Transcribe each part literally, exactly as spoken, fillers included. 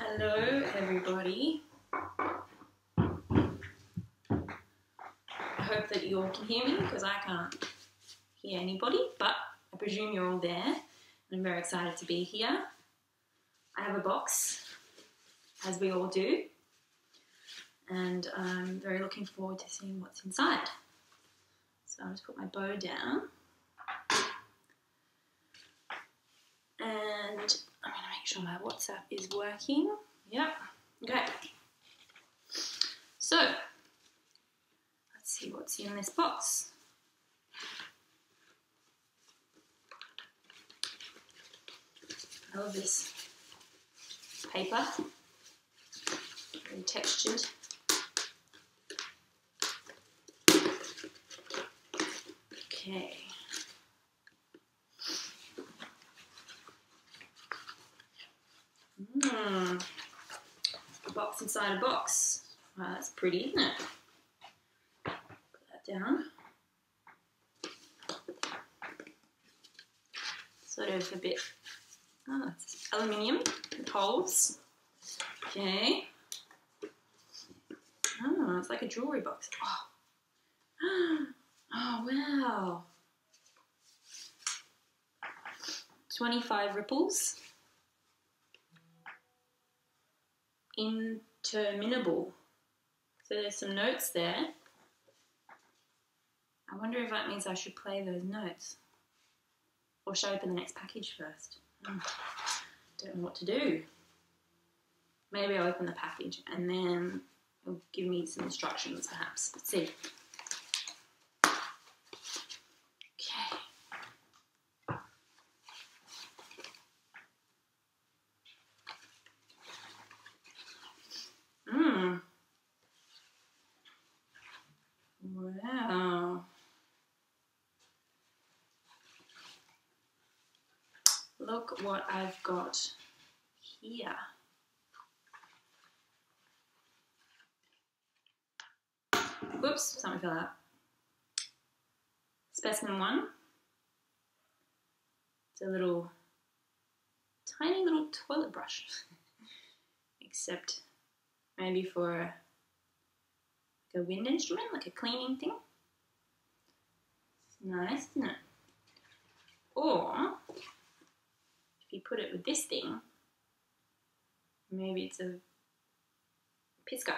Hello everybody. I hope that you all can hear me because I can't hear anybody, but I presume you're all there and I'm very excited to be here. I have a box, as we all do, and I'm very looking forward to seeing what's inside. So I'll just put my bow down and I'm going to make sure my WhatsApp is working. Yep. Okay. So, let's see what's in this box. I love this paper. Very textured. Okay. Mm. A box inside a box. Wow, that's pretty, isn't it? Put that down. Sort of a bit, oh, it's aluminium with holes. Okay. Oh, it's like a jewellery box. Oh, oh wow. twenty-five ripples. Interminable. So there's some notes there. I wonder if that means I should play those notes. Or should I open the next package first? Oh, don't know what to do. Maybe I'll open the package and then it'll give me some instructions perhaps. Let's see. Okay. Mmm. Wow. Look what I've got here. Whoops, something fell out. Specimen one. It's a little, tiny little toilet brush. Except maybe for a, like a wind instrument, like a cleaning thing. It's nice, isn't it? Or, if you put it with this thing, maybe it's a pisca.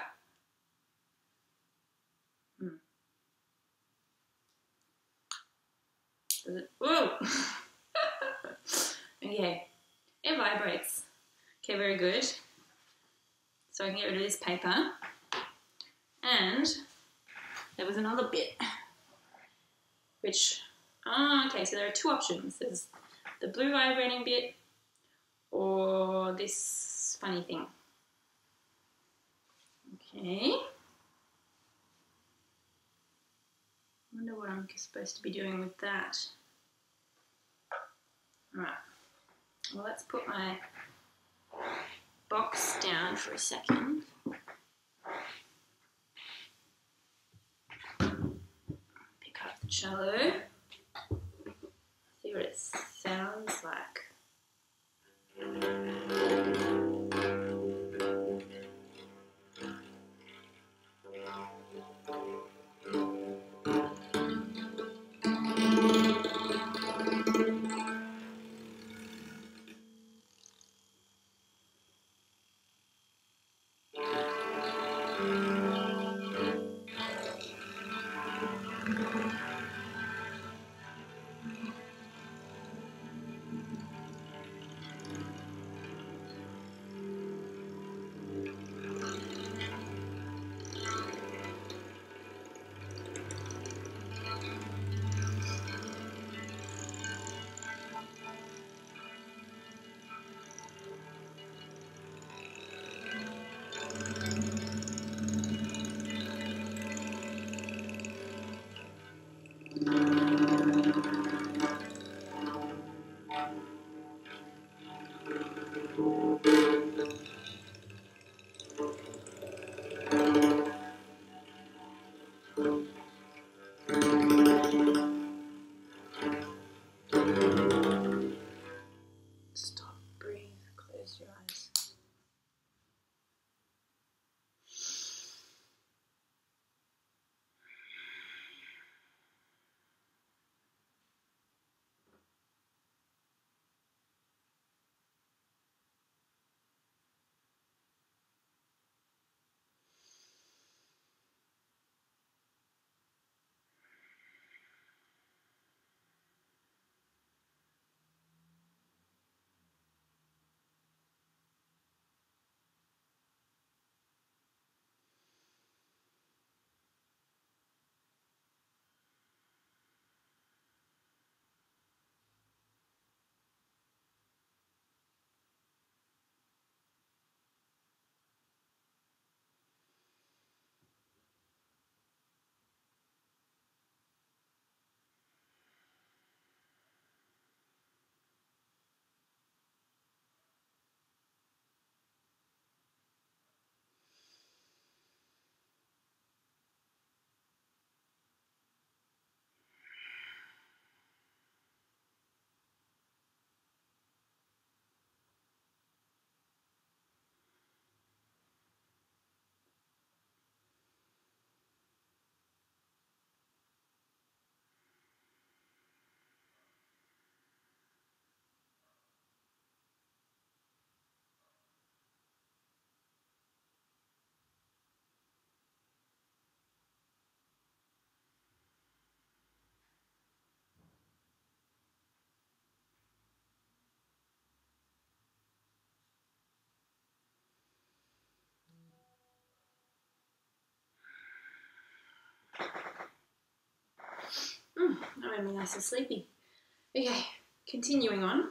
Hmm. Does it? Whoa! Okay, it vibrates. Okay, very good. So I can get rid of this paper. And there was another bit, which, oh, okay, so there are two options. There's the blue vibrating bit or this funny thing. Okay. I wonder what I'm supposed to be doing with that. Alright. Well, let's put my box down for a second. Pick up the cello. See what it sounds like. made me nice and sleepy. Okay, continuing on.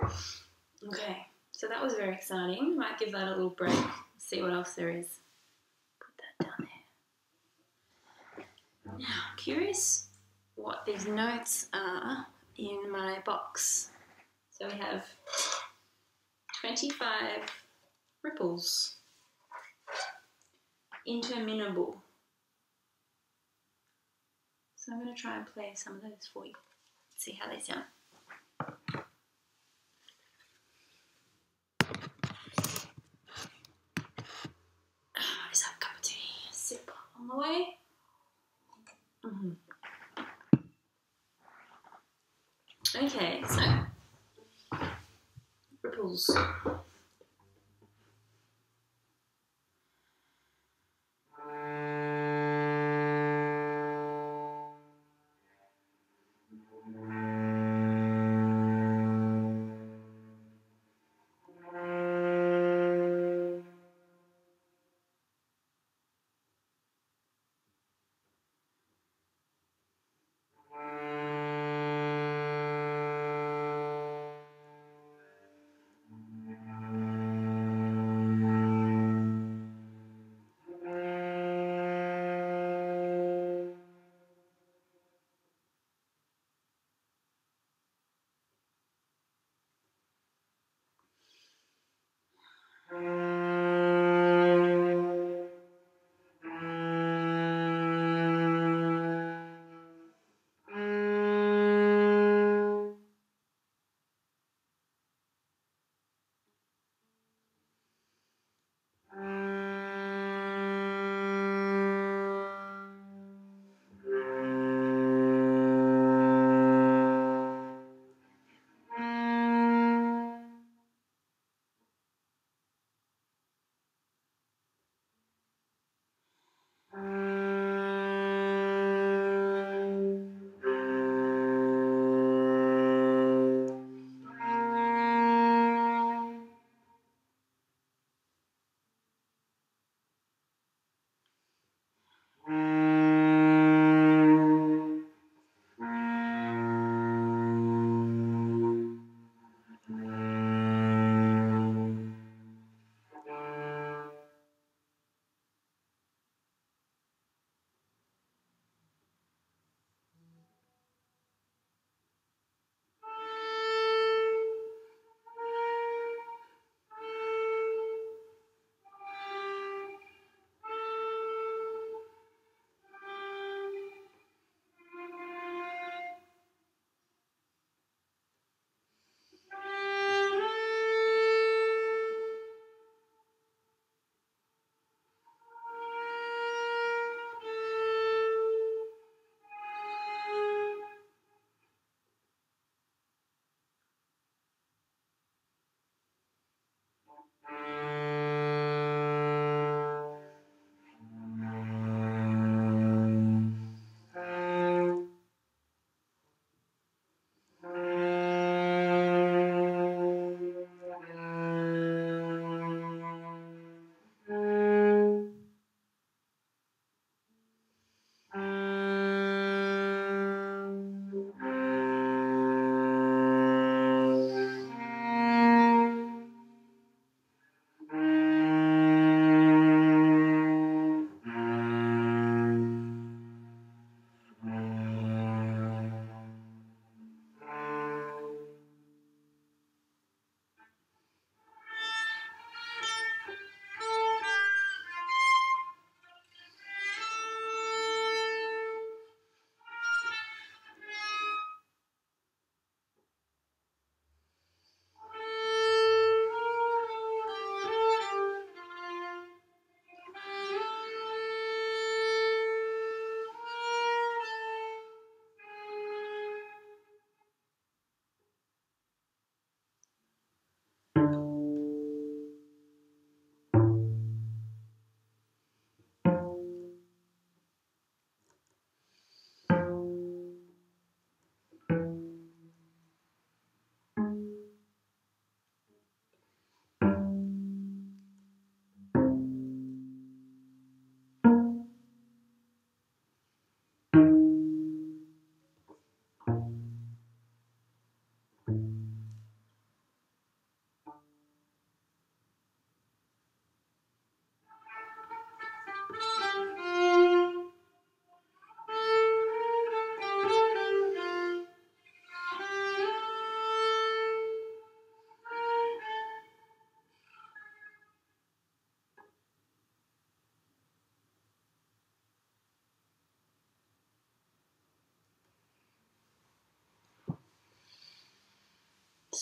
Okay, so that was very exciting. Might give that a little break, see what else there is. Put that down there. Now, I'm curious what these notes are in my box. So we have twenty-five ripples, interminable. So I'm going to try and play some of those for you. See how they sound. I just have a cup of tea, a sip on the way. Mm-hmm. Okay, so ripples.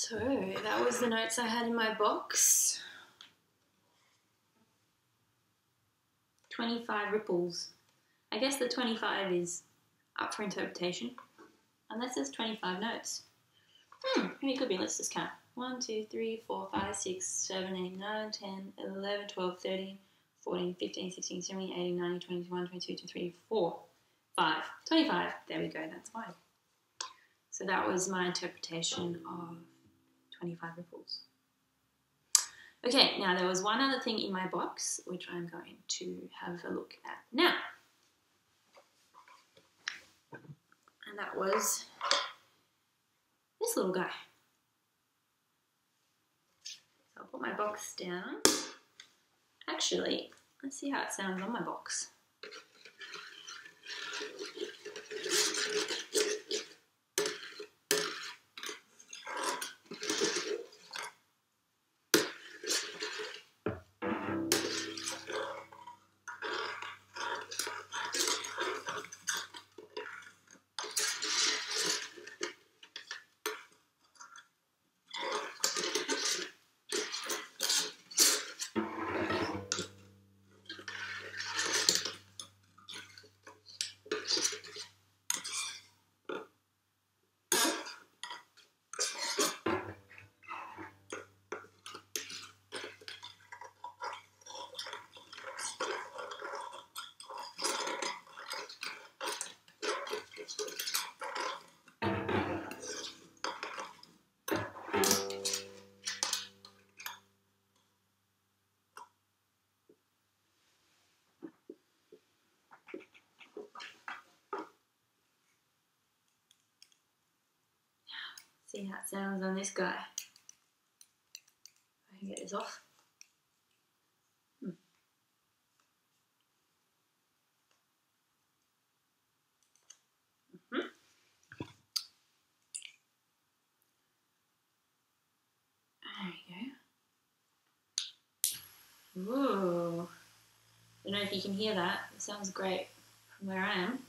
So that was the notes I had in my box. twenty-five ripples. I guess the twenty-five is up for interpretation. Unless there's twenty-five notes. Hmm, maybe it could be. Let's just count. one, two, three, four, five, six, seven, eight, nine, ten, eleven, twelve, thirteen, fourteen, fifteen, sixteen, seventeen, eighteen, nineteen, twenty, twenty-one, twenty-two, twenty-three, twenty-four, five. twenty-five. There we go, that's fine. So that was my interpretation of twenty-five ripples. Okay, now there was one other thing in my box which I'm going to have a look at now. And that was this little guy. So I'll put my box down. Actually, let's see how it sounds on my box. See how it sounds on this guy. I can get this off. Hmm. Mm-hmm. There we go. Ooh. I don't know if you can hear that. It sounds great from where I am.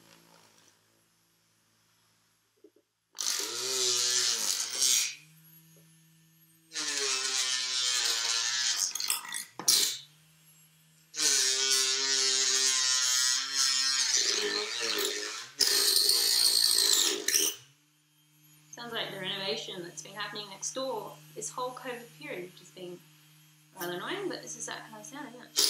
Sounds like the renovation that's been happening next door this whole COVID period, which has been rather annoying, but this is that kind of sound, isn't it?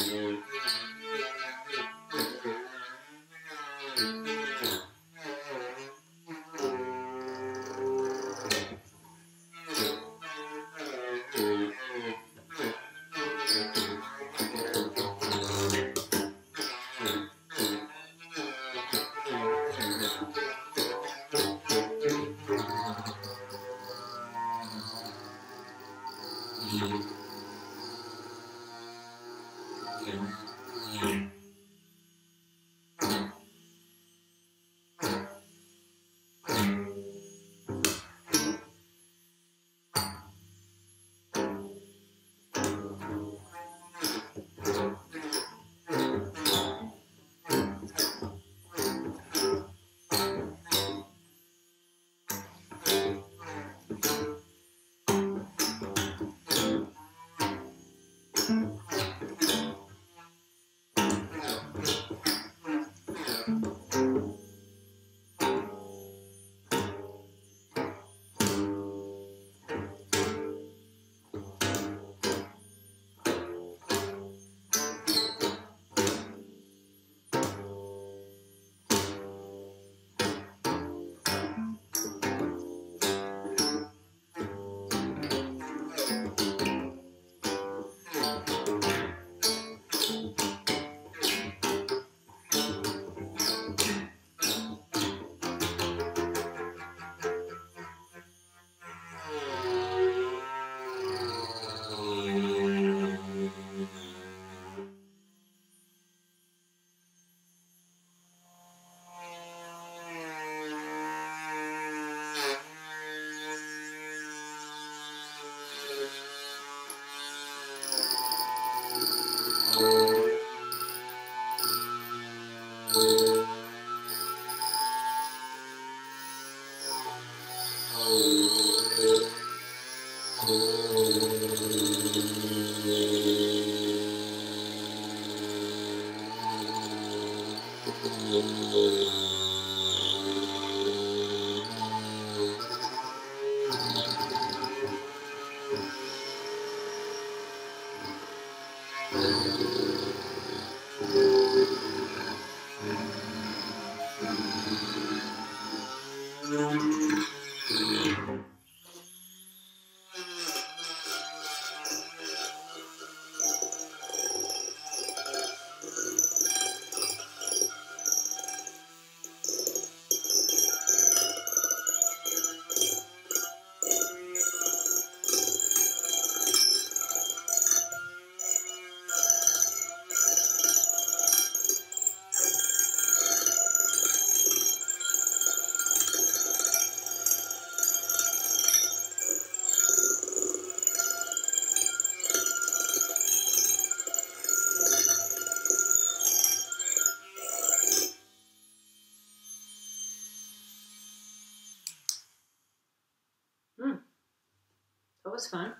That was fun.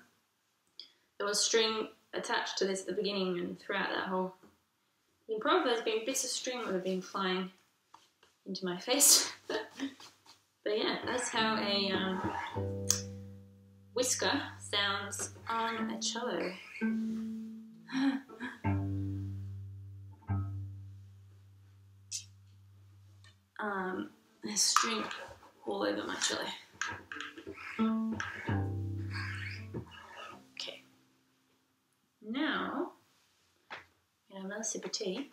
There was string attached to this at the beginning and throughout that whole improv. There's been bits of string that have been flying into my face. But yeah, that's how a um, whisker sounds on a cello. um, there's string all over my cello. Okay. Now, I'm gonna have another sip of tea.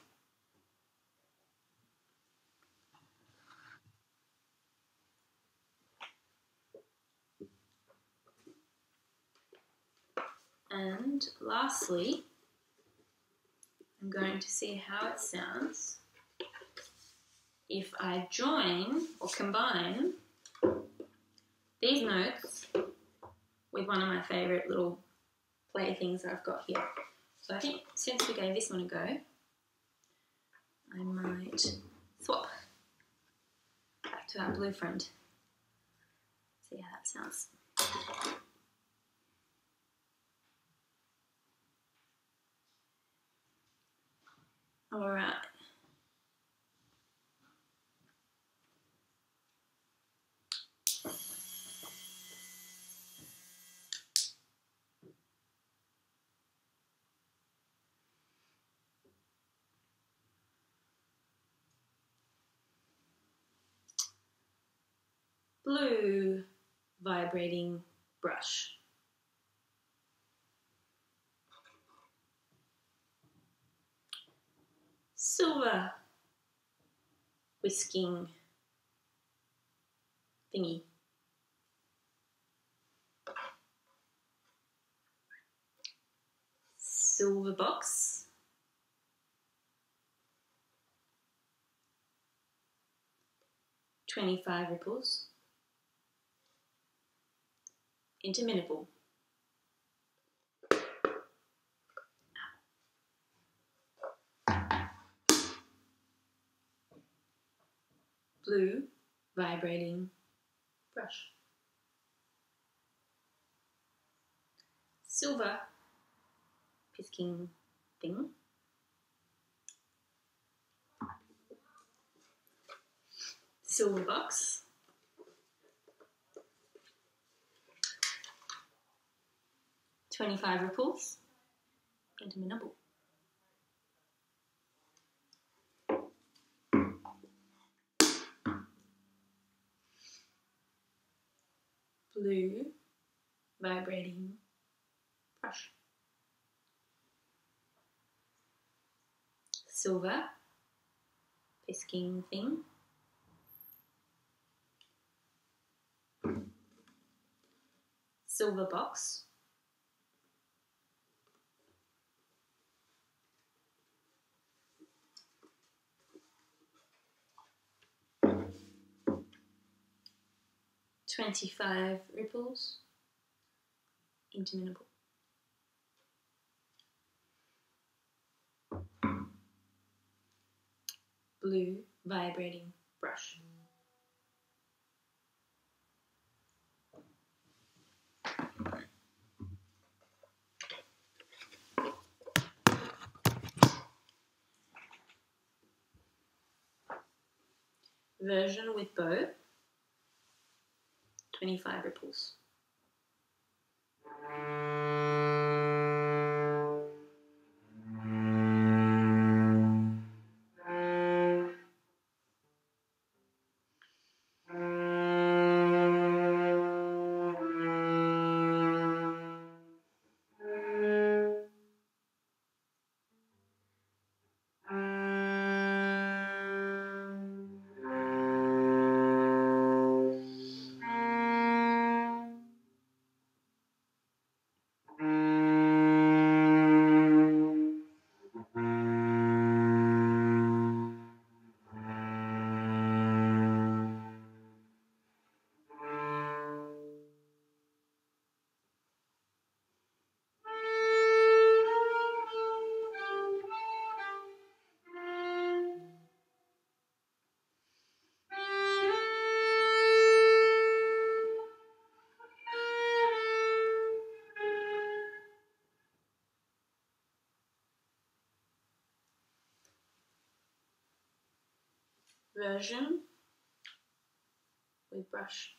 And lastly, I'm going to see how it sounds if I join or combine these notes with one of my favourite little playthings that I've got here. So I think since we gave this one a go, I might swap back to our blue friend. See how that sounds. All right. blue vibrating brush. Silver whisking thingy. Silver box. twenty-five ripples. Interminable. Blue vibrating brush. Silver pisking thing. Silver box. twenty-five ripples. Interminable. Blue vibrating brush. Silver pisking thing. Silver box. twenty-five ripples. Interminable. Blue vibrating brush. Version with bow. twenty-five ripples. Version with brush.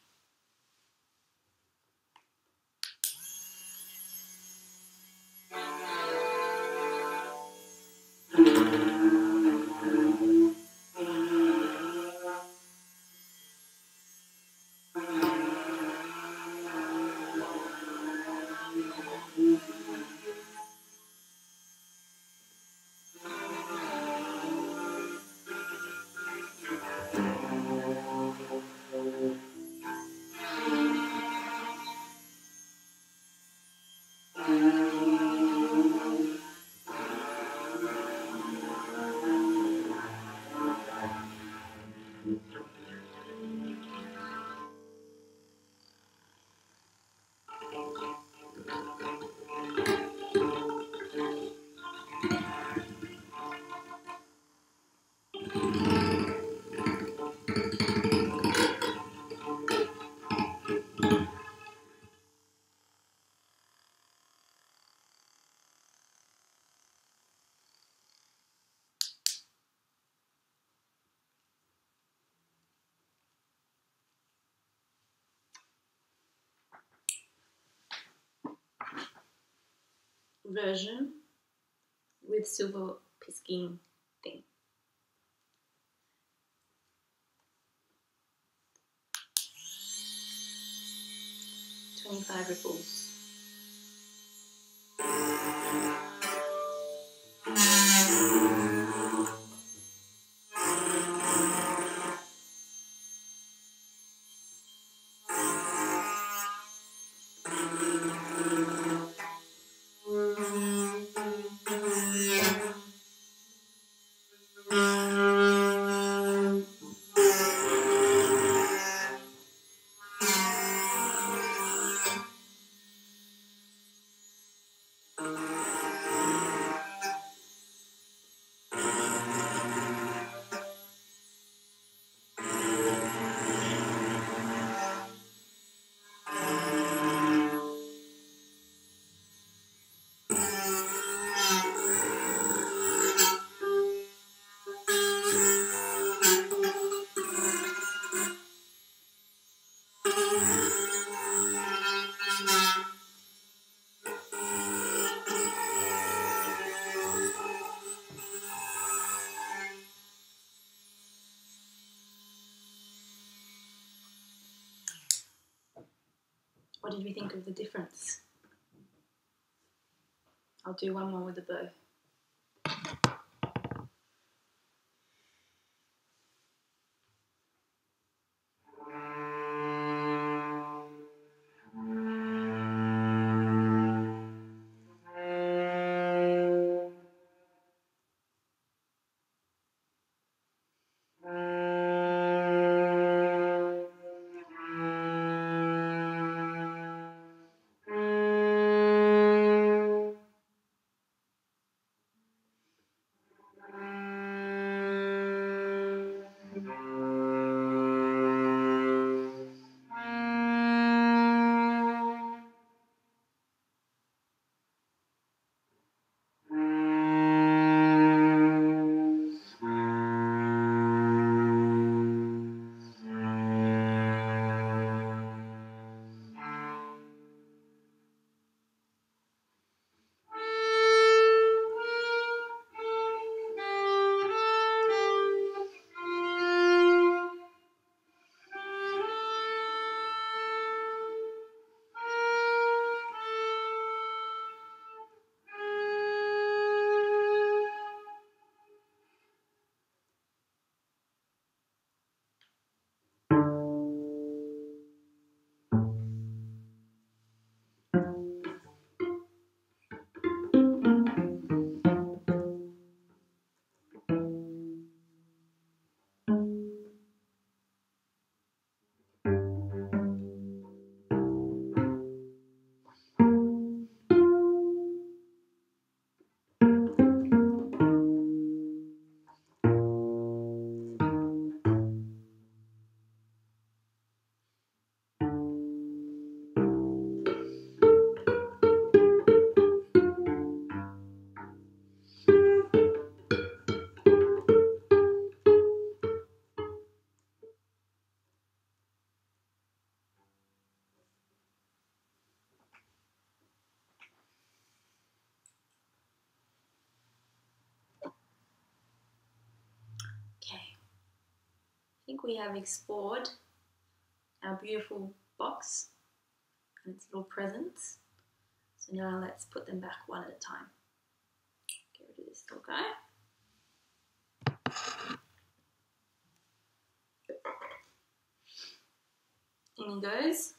Version with silver pisking thing. twenty-five ripples. What did we think of the difference? I'll do one more with the bow. I think we have explored our beautiful box and its little presents. So now let's put them back one at a time. Get rid of this little guy. In he goes.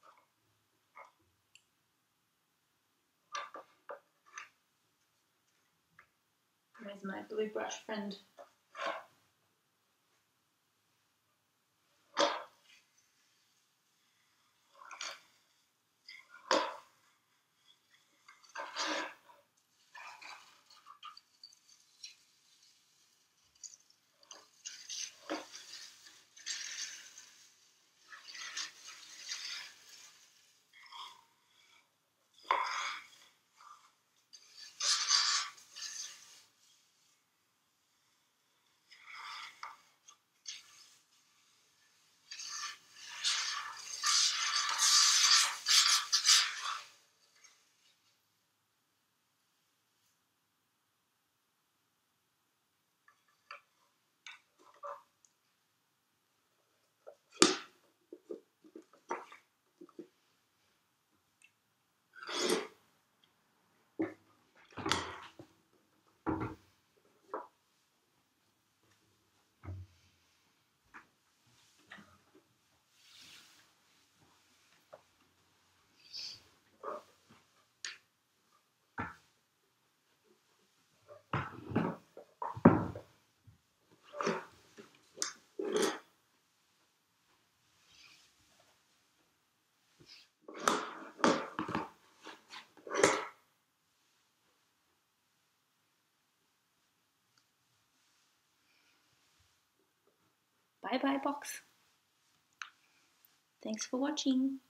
Where's my blue brush friend? bye-bye box. Thanks for watching.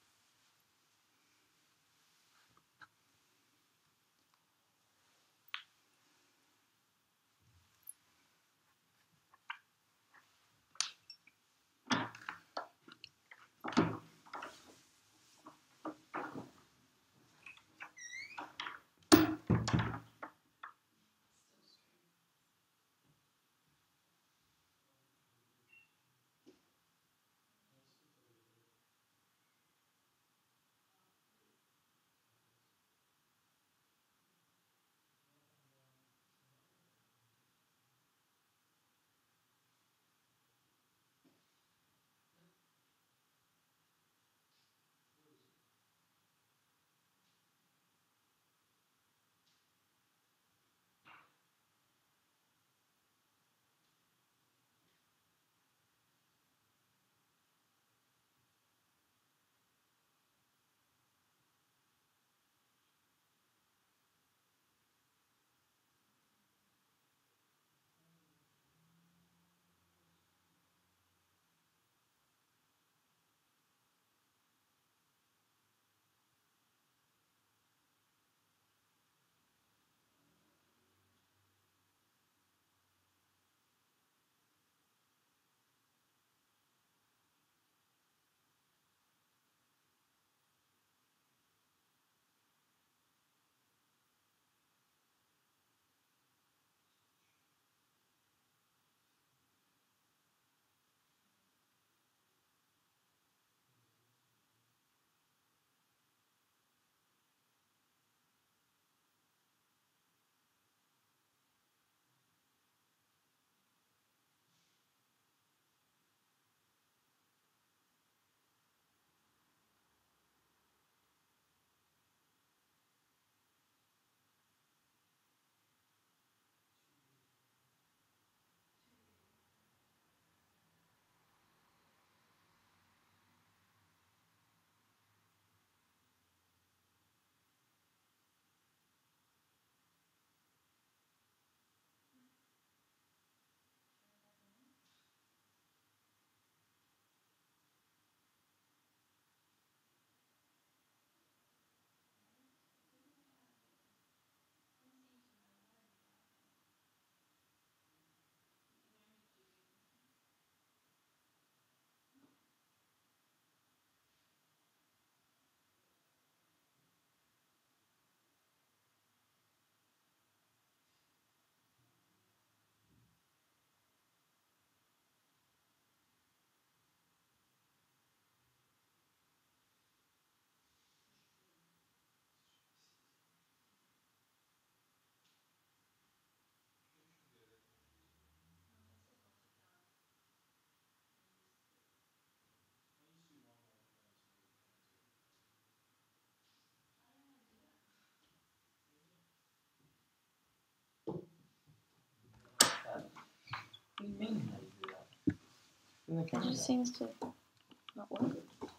What do you mean how you do that? In the It camera. just seems to not work.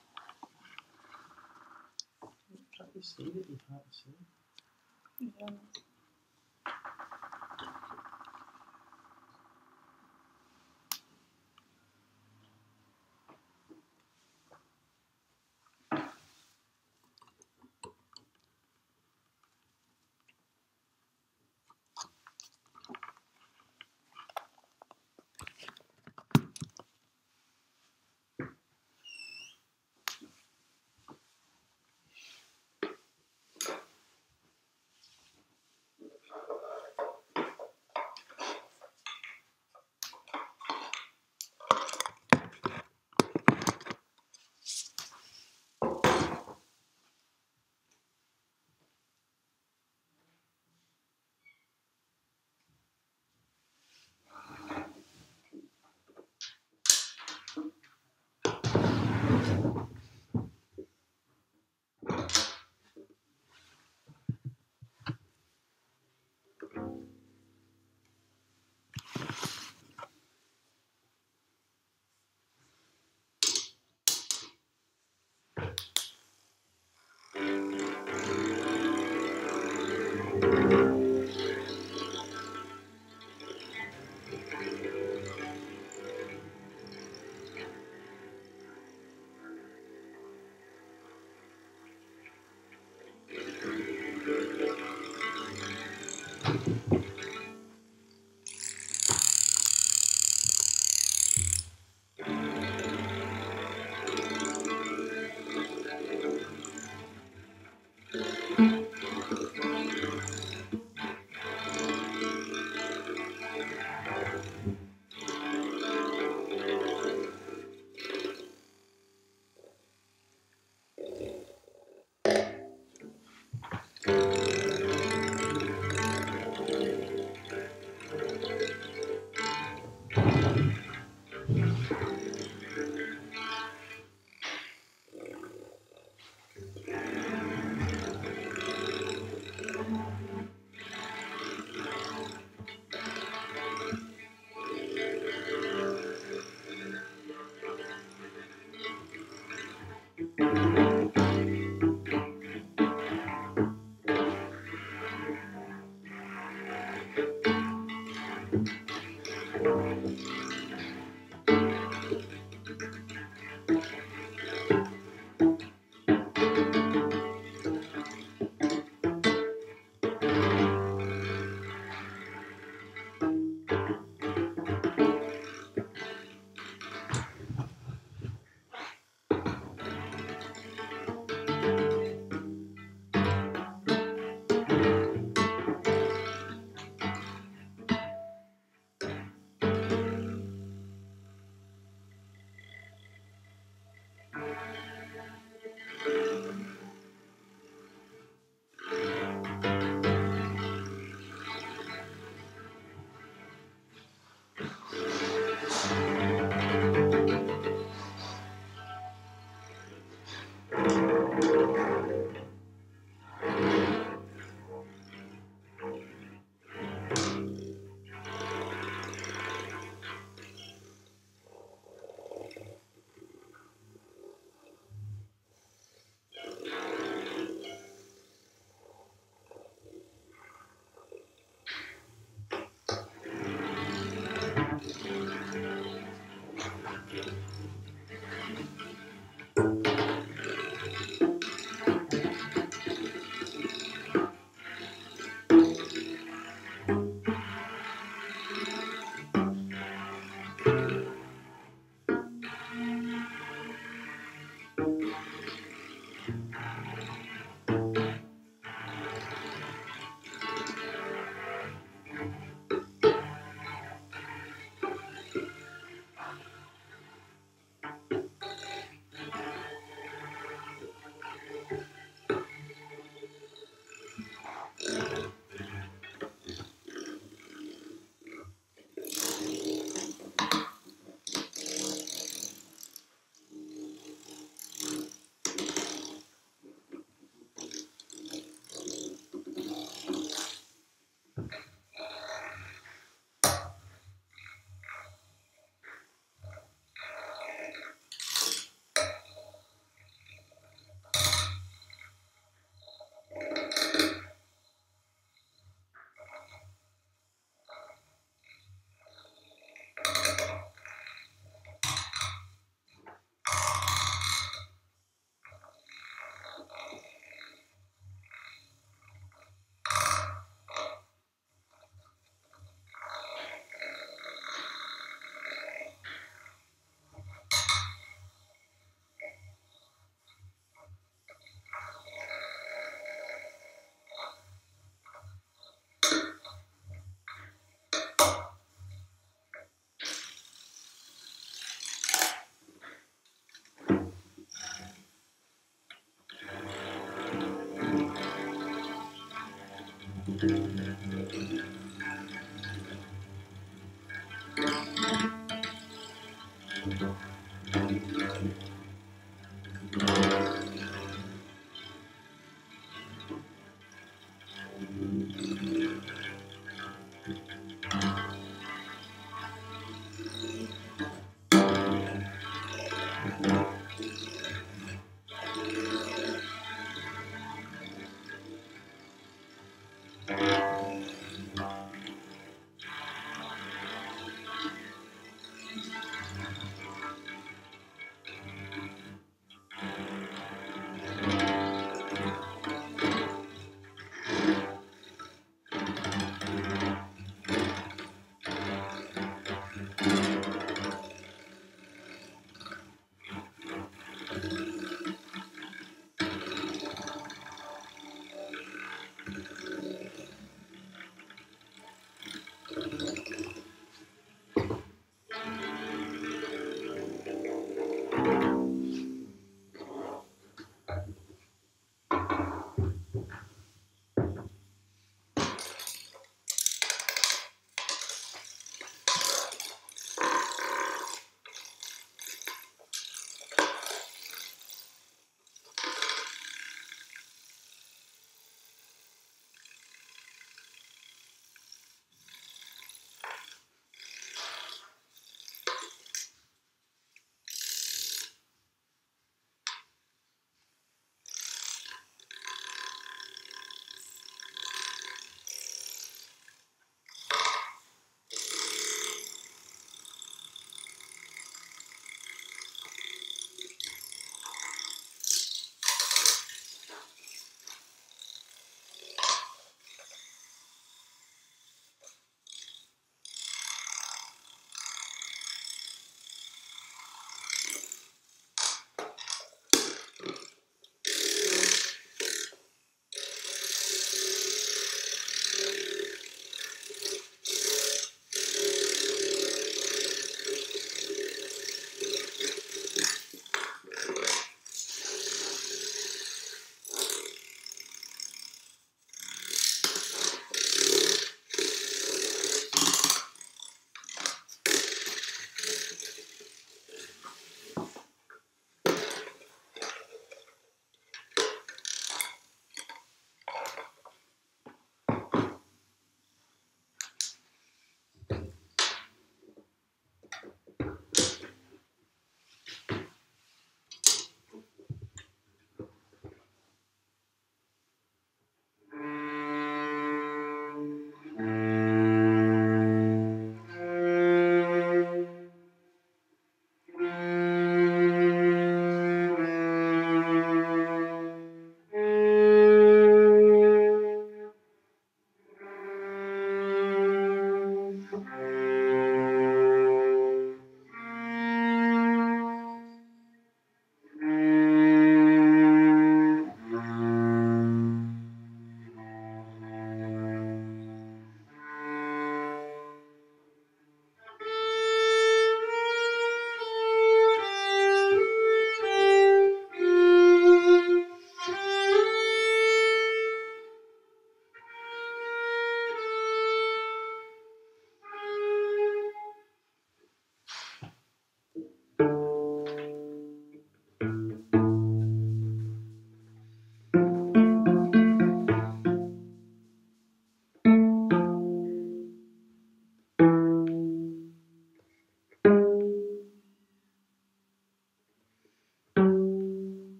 Can't you see that you can't see? Yeah.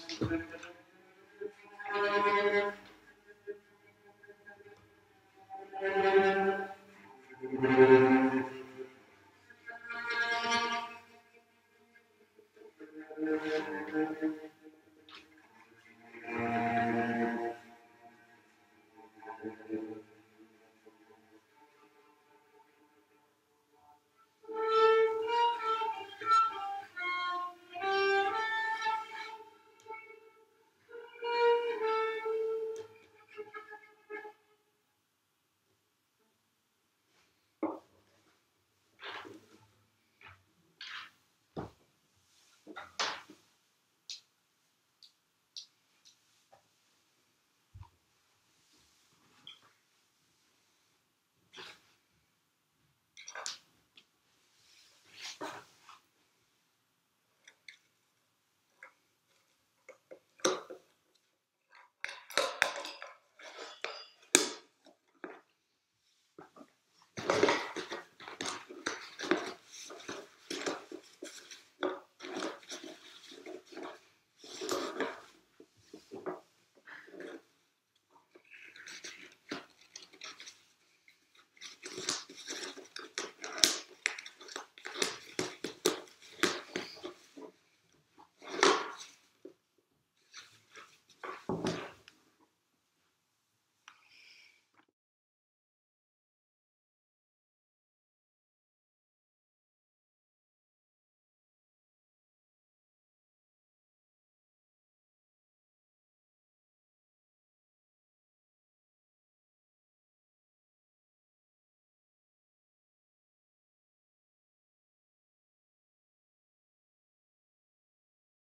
Bye.